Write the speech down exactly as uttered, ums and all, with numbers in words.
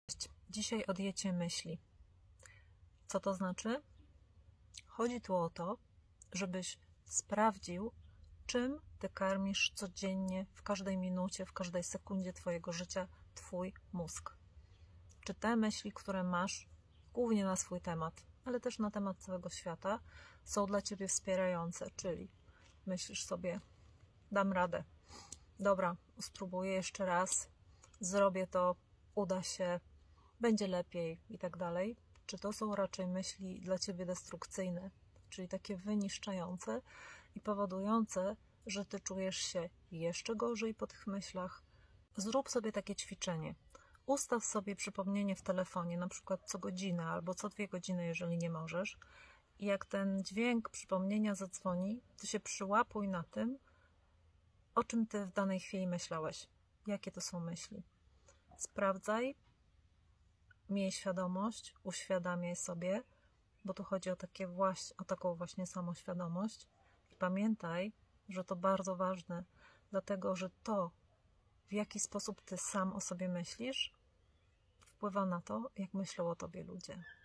Dzisiaj o diecie myśli. Co to znaczy? Chodzi tu o to, żebyś sprawdził, czym ty karmisz codziennie, w każdej minucie, w każdej sekundzie twojego życia twój mózg. Czy te myśli, które masz, głównie na swój temat, ale też na temat całego świata, są dla ciebie wspierające, czyli myślisz sobie, dam radę, dobra, spróbuję jeszcze raz, zrobię to, uda się, będzie lepiej i tak dalej. Czy to są raczej myśli dla ciebie destrukcyjne, czyli takie wyniszczające i powodujące, że ty czujesz się jeszcze gorzej po tych myślach? Zrób sobie takie ćwiczenie. Ustaw sobie przypomnienie w telefonie, na przykład co godzinę albo co dwie godziny, jeżeli nie możesz. I jak ten dźwięk przypomnienia zadzwoni, to się przyłapuj na tym, o czym ty w danej chwili myślałeś. Jakie to są myśli. Sprawdzaj, miej świadomość, uświadamiaj sobie, bo tu chodzi o, takie właśnie, o taką właśnie samoświadomość. I pamiętaj, że to bardzo ważne, dlatego że to, w jaki sposób ty sam o sobie myślisz, wpływa na to, jak myślą o tobie ludzie.